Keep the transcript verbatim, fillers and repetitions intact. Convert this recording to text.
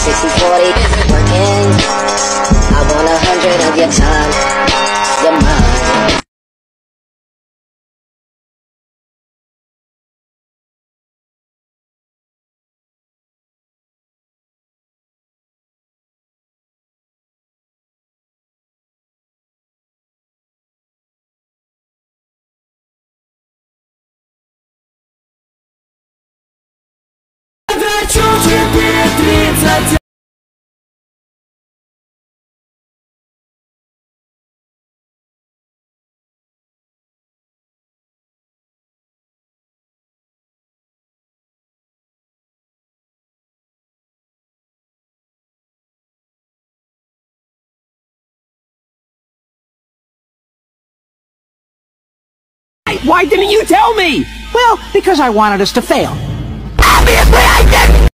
sixty forty, working. I want a hundred of your time, your mind. Хочу тебе тридцать. Why didn't you tell me? Well, because I wanted us to fail.